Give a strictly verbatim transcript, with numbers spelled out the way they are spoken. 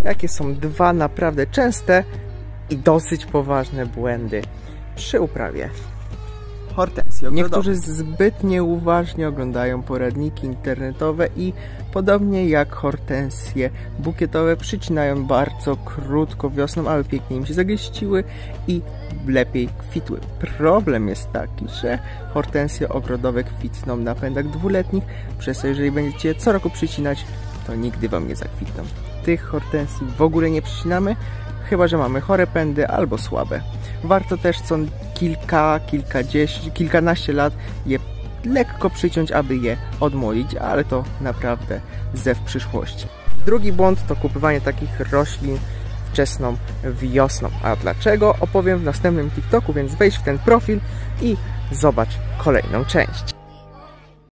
jakie są dwa naprawdę częste i dosyć poważne błędy przy uprawie hortensji ogrodowej. Niektórzy zbyt nieuważnie oglądają poradniki internetowe i podobnie jak hortensje bukietowe przycinają bardzo krótko wiosną, aby pięknie im się zagęściły i lepiej kwitły. Problem jest taki, że hortensje ogrodowe kwitną na pędach dwuletnich, przez co jeżeli będziecie je co roku przycinać, to nigdy wam nie zakwitną. Tych hortensji w ogóle nie przycinamy, chyba że mamy chore pędy albo słabe. Warto też co kilka, kilkadziesiąt, kilkanaście lat je lekko przyciąć, aby je odmłodzić, ale to naprawdę zew przyszłości. Drugi błąd to kupywanie takich roślin wczesną wiosną. A dlaczego? Opowiem w następnym TikToku, więc wejdź w ten profil i zobacz kolejną część.